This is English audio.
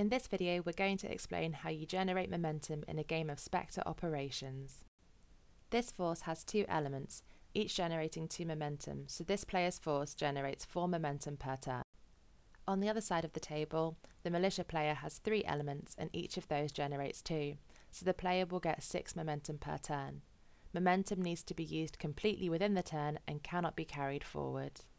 In this video, we're going to explain how you generate momentum in a game of Spectre operations. This force has two elements, each generating 2 momentum, so this player's force generates 4 momentum per turn. On the other side of the table, the militia player has 3 elements and each of those generates 2, so the player will get 6 momentum per turn. Momentum needs to be used completely within the turn and cannot be carried forward.